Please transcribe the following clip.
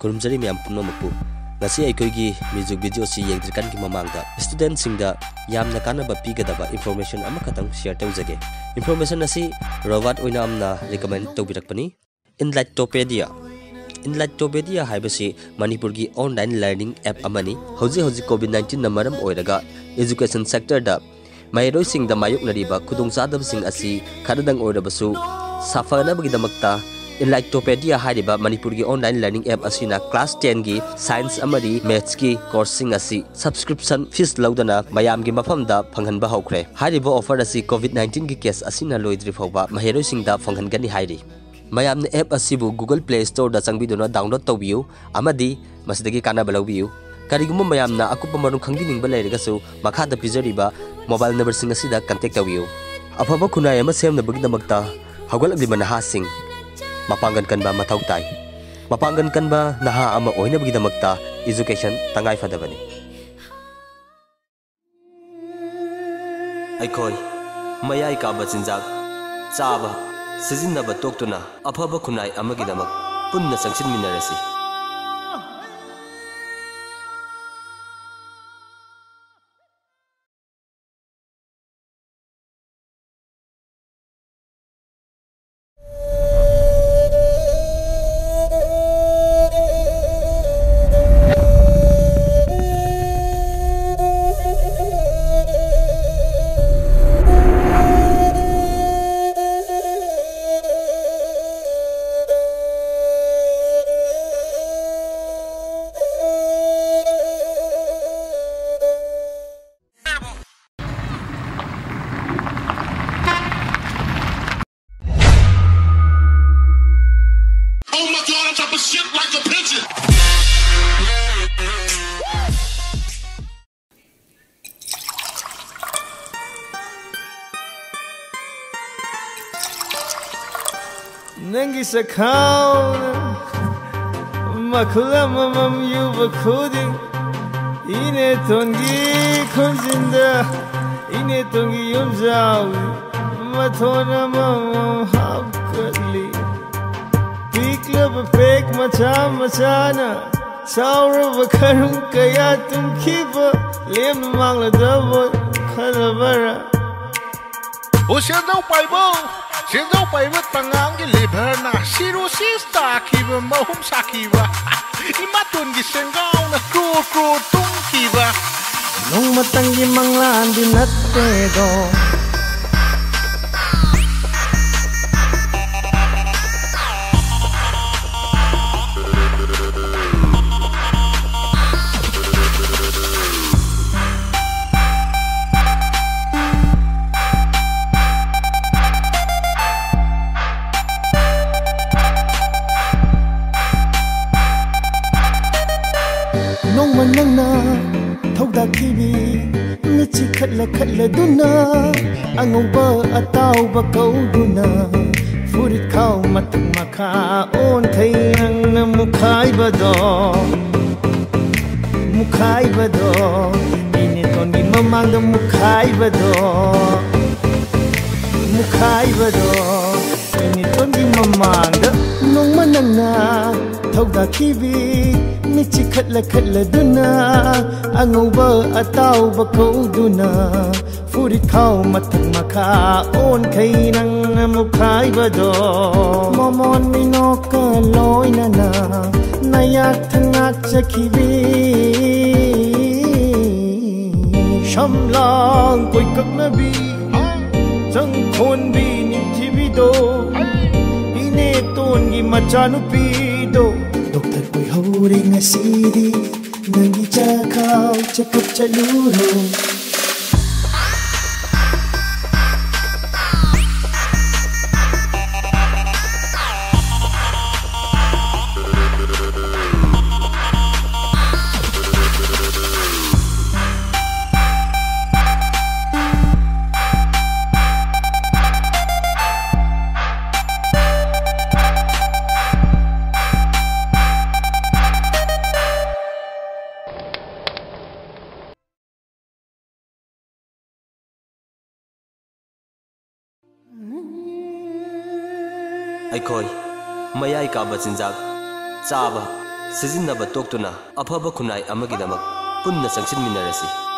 खुरुमजरी ma'am पुनमकु ngasi aikoigi music video si yengdrikan ki mamangda student singda yamna kanaba pigadaба information amakatang share tawjage information asi robot oina amna recommend tawbirakpani Enlighttopedia haibasi manipur gi online learning app amani hoji covid-19 na maram oiraga education sector da mairoi singda mayoknariba khudong sadab sing asi khadang oirabasu safana bagidamakta Enlighttopedia hariba manipur gi online learning app asina class 10 gi science amadi maths gi course sing asi subscription fees laudana mayam gi mafam da phanghanba hokre hariba offer asi covid-19 gi case asina loidri fawba maheroi singda phanghangani hairi mayam ne app asibu Google Play Store da changbiduna download tawbiu amadi masidagi kana balawbiu karigum mayam na akupa marung khangbining ba leiragasu makha da pizariba mobile number sing asida contact tawbiu afaba khunai ama semna bagdamakta hawgalagli manaha sing mapangan kan ba mathau tai mapangan kan ba naha ama oina bagidamakta education tangai fadabani aikoi mayai ka ba chinjak chaba sizinna ba toktuna afaba khunai amagidamak punna sangsin minarasi Nangi sakhauna makula mamam yuba khuding ine tongi khunjinda ine tongi yumjawi mathona mamam hapkali piklab fake machana saurava kharum kaya tum khiba lem mangla dabo khalabara Oceano paibo Sendo paibo tangang gi liver na cirrhosis ta kiba mahum sakiba imatun gi sengau na kru tung kiba nong matangi manglan di natte do nong manangna thauda kibi michi khatla duna angoba atauba kauduna furit khau matak makha on thaiang na mukhai bado ine toni mamang da mukhai bado ine toni mamang da nong manangna thauda kibi michi khatla duna angoba atauba kauduna furit khau matak makha on khainang mukhai bado momon minoka loinana nayak thangak chakhibi shamlang koi kaknabi jang khon bi nimthibi do ine ton gi machanupi do doctor koi haure ngasidi nangi chakau chakap chaluro aikoi mayai ka ba chinjak chaba सिजिन्नबा तोक्तुना अफबा खुनाई अमगिदमक पुन्ना संगसिनमिनरसी।